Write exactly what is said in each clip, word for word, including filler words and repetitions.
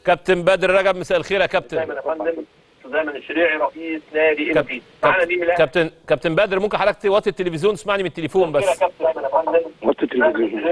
كابتن بدر رجب، مساء الخير يا كابتن. دايما يا فندم. دايما الشريعي رئيس نادي انبي. معانا مين؟ كابتن كابتن بدر، ممكن حضرتك توطي التلفزيون تسمعني من التليفون بس. كابتن دايما يا فندم. وطي التلفزيون.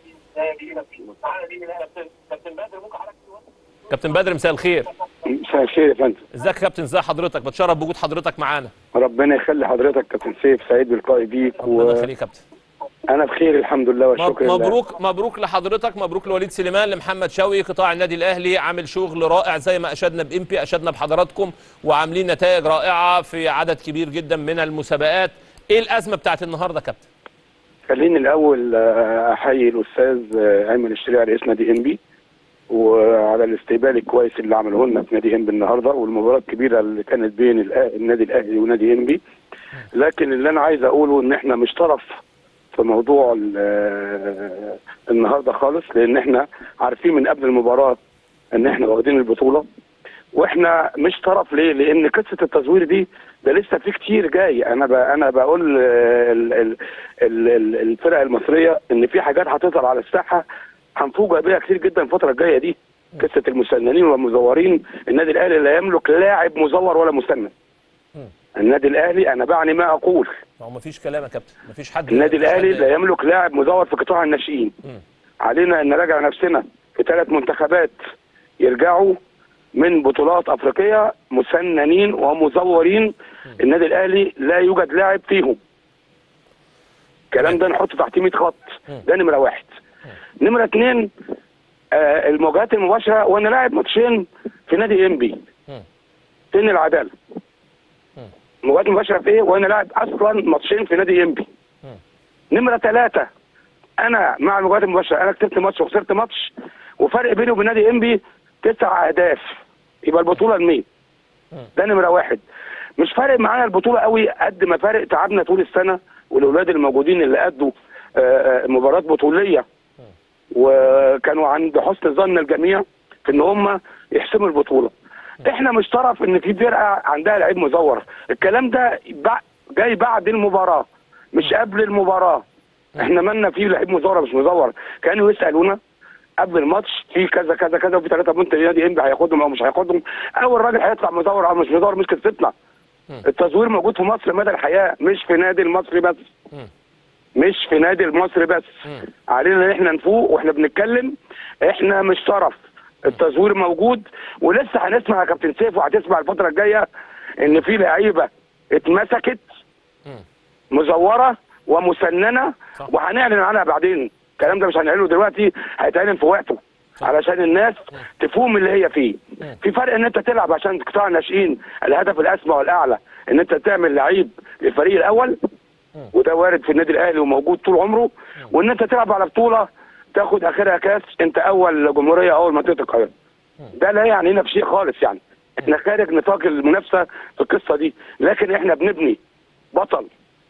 كابتن بدر ممكن حضرتك توطي. كابتن بدر مساء الخير. مساء الخير يا فندم. ازيك يا كابتن؟ ازي حضرتك؟ بتشرف بوجود حضرتك معانا. ربنا يخلي حضرتك كابتن سيف، سعيد باللقاء بيك. ربنا يخليك يا كابتن. انا بخير الحمد لله والشكر لله. مبروك مبروك لحضرتك، مبروك لوليد سليمان، لمحمد شوقي. قطاع النادي الاهلي عامل شغل رائع زي ما اشدنا بامبي، اشدنا بحضراتكم، وعاملين نتائج رائعه في عدد كبير جدا من المسابقات. ايه الازمه بتاعت النهارده يا كابتن؟ خليني الاول احيي الاستاذ ايمن الشريعي رئيس نادي انبي وعلى الاستقبال الكويس اللي عمله لنا في نادي انبي النهارده، والمباراه الكبيره اللي كانت بين النادي الاهلي ونادي انبي. لكن اللي انا عايز اقوله ان احنا مش طرف في موضوع النهارده خالص، لان احنا عارفين من قبل المباراه ان احنا واخدين البطوله، واحنا مش طرف. ليه؟ لان قصه التزوير دي ده لسه في كتير جاي. انا انا بقول الفرق المصريه ان في حاجات هتظهر على الساحه هنفوجئ بيها كتير جدا الفتره الجايه دي. قصه المسننين والمزورين. النادي الاهلي لا يملك لاعب مزور ولا مسنن. النادي الاهلي انا بعني ما اقول. ما هو مفيش كلام يا كابتن، مفيش حد. النادي الاهلي لا يملك لاعب مزور في قطاع الناشئين. علينا ان نراجع نفسنا في ثلاث منتخبات يرجعوا من بطولات افريقيه مسننين ومزورين. النادي الاهلي لا يوجد لاعب فيهم. الكلام ده نحطه تحت مية خط. ده نمره واحد. نمره اثنين، آه المواجهات المباشره وانا لاعب ماتشين في نادي انبي. فين العداله؟ مواجهات مباشره في ايه وانا لاعب اصلا ماتشين في نادي انبي؟ نمره ثلاثه، انا مع المواجهات المباشره انا كسبت ماتش وخسرت ماتش، وفرق بيني وبين نادي انبي تسع اهداف، يبقى البطوله لمين؟ ده نمره واحد. مش فارق معانا البطوله قوي قد ما فارق تعبنا طول السنه، والاولاد الموجودين اللي ادوا مباراه بطوليه وكانوا عند حسن ظن الجميع في ان هم يحسموا البطوله. احنا مش طرف ان في فرقه عندها لعيب مزور. الكلام ده جاي بعد المباراه مش قبل المباراه. احنا مالنا فيه لعيب مزور مش مزور. كانوا يسالونا قبل الماتش في كذا كذا كذا وفي ثلاثه بونت نادي انبي هياخدهم او مش هياخدهم، او الراجل هيطلع مزور او مش مزور. مش قصتنا. التزوير موجود في مصر مدى الحياه، مش في نادي المصري بس. مش في نادي المصري بس. علينا ان احنا نفوق واحنا بنتكلم. احنا مش طرف. التزوير موجود، ولسه هنسمع يا كابتن سيف وهتسمع الفتره الجايه ان في لعيبه اتمسكت مزوره ومسننه، وهنعلن عنها بعدين. الكلام ده مش هنعلنه دلوقتي، هيتعلن في وقته علشان الناس تفهم اللي هي فيه. في فرق ان انت تلعب عشان قطاع الناشئين الهدف الاسمى والاعلى ان انت تعمل لعيب للفريق الاول، وده وارد في النادي الاهلي وموجود طول عمره، وان انت تلعب على بطوله تاخد اخرها كاس انت اول جمهوريه اول منطقه القاهره. ده لا يعني هنا في شيء خالص. يعني احنا خارج نطاق المنافسه في القصه دي، لكن احنا بنبني بطل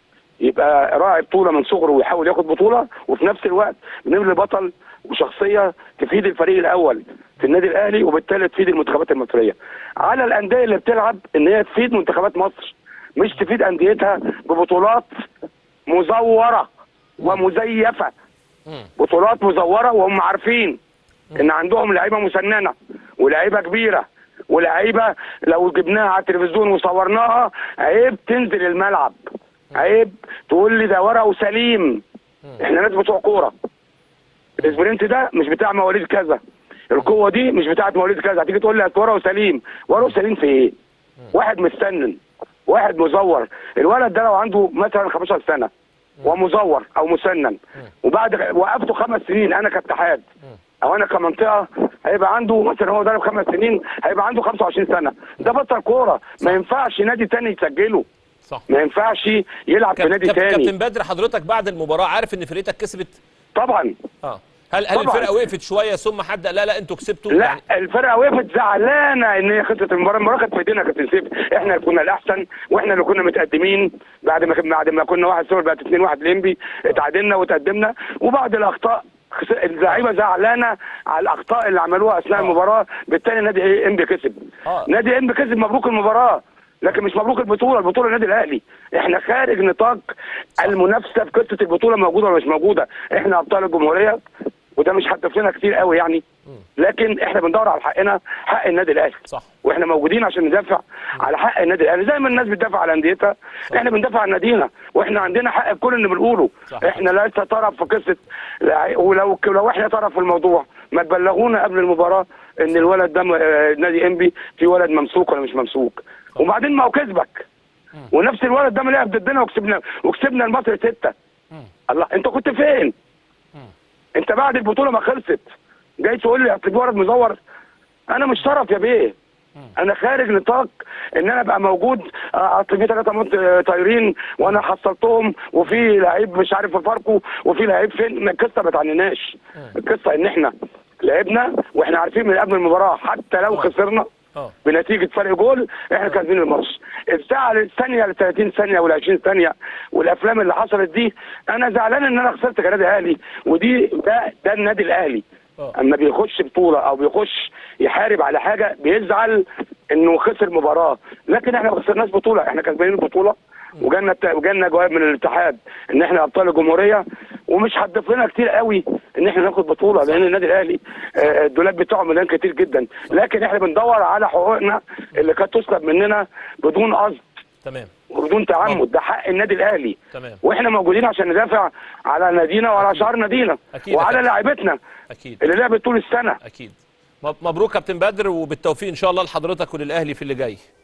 يبقى راعي بطوله من صغره ويحاول ياخد بطوله، وفي نفس الوقت بنبني بطل وشخصيه تفيد الفريق الاول في النادي الاهلي، وبالتالي تفيد المنتخبات المصريه. على الانديه اللي بتلعب ان هي تفيد منتخبات مصر، مش تفيد انديتها ببطولات مزوره ومزيفه. بطولات مزوره وهم عارفين ان عندهم لعيبه مسننه ولاعيبه كبيره ولاعيبه لو جبناها على التلفزيون وصورناها عيب تنزل الملعب، عيب تقول لي ده ورقه سليم. احنا ناس بتوع كوره. الاسبرنت ده مش بتاع مواليد كذا، القوه دي مش بتاعت مواليد كذا. هتيجي تقول لي ورقه سليم، ورقه سليم في ايه؟ واحد مستنن، واحد مزور. الولد ده لو عنده مثلا خمستاشر سنه ومزور او مسنن، وبعد وقفته خمس سنين انا كاتحاد او انا كمنطقه، هيبقى عنده مثلا هو ضارب خمس سنين هيبقى عنده خمسة وعشرين سنه. ده بطل كوره، ما ينفعش نادي تاني يسجله. صح. ما ينفعش يلعب في نادي تاني. كابتن بدر، حضرتك بعد المباراه عارف ان فرقتك كسبت؟ طبعا. اه هل هل الفرقه وقفت شويه ثم حد لا لا انتوا كسبتوا؟ لا يعني الفرقه وقفت زعلانه ان هي خسرت المباراه. المباراه كانت في ايدينا يا كابتن سيف. احنا اللي كنا الاحسن واحنا اللي كنا متقدمين. بعد ما بعد ما كنا واحد صفر بقت اتنين واحد لانبي، اتعادلنا وتقدمنا. وبعد الاخطاء اللعيبه زعلانه على الاخطاء اللي عملوها اثناء المباراه، بالتالي نادي انبي كسب. آه. نادي انبي كسب، مبروك المباراه، لكن مش مبروك البطوله. البطوله النادي الاهلي. احنا خارج نطاق المنافسه في قصه البطوله موجوده ولا مش موجوده. احنا ابطال الجمهوريه وده مش هتضيف لنا كتير قوي يعني، لكن احنا بندور على حقنا، حق النادي الاهلي. صح. واحنا موجودين عشان ندافع على حق النادي الاهلي زي ما الناس بتدافع على انديتها. احنا بندافع عن نادينا، واحنا عندنا حق في كل اللي بنقوله. صح. احنا ليس طرف في قصه، ولو لو احنا طرف في الموضوع ما تبلغونا قبل المباراه ان الولد ده نادي انبي في ولد ممسوك ولا مش ممسوك. وبعدين ما هو كسبك، ونفس الولد ده لعب ضدنا وكسبنا وكسبنا المصري ستة. الله، انت كنت فين؟ انت بعد البطوله ما خلصت جاي تقول لي اصل في ولد مزور؟ انا مش طرف يا بيه، انا خارج نطاق ان انا ابقى موجود. اصل في ثلاثه طايرين وانا حصلتهم، وفي لعيب مش عارف في فاركو، وفي لعيب فين. القصه ما تعنيناش، القصه ان احنا لعبنا واحنا عارفين من قبل المباراه حتى لو خسرنا بنتيجه فرق جول احنا كاسبين الماتش. الساعه الثانيه ل ثلاثين ثانيه ولا عشرين ثانيه والافلام اللي حصلت دي، انا زعلان ان انا خسرت كنادي اهلي، ودي ده ده النادي الاهلي. اما بيخش بطوله او بيخش يحارب على حاجه بيزعل انه خسر مباراه، لكن احنا ما خسرناش بطوله، احنا كسبانين البطوله وجالنا وجالنا جواب من الاتحاد ان احنا ابطال الجمهوريه، ومش هتضيف لنا كتير قوي ان احنا ناخد بطوله لان النادي الاهلي الدولاب بتاعه مليان كتير جدا، لكن احنا بندور على حقوقنا اللي كانت تسلب مننا بدون قصد. تمام. وبدون تعمد، ده حق النادي الاهلي. تمام. واحنا موجودين عشان ندافع على نادينا وعلى شعار نادينا وعلى لاعيبتنا اكيد اللي لعبت طول السنه. اكيد. مبروك كابتن بدر، وبالتوفيق ان شاء الله لحضرتك وللاهلي في اللي جاي.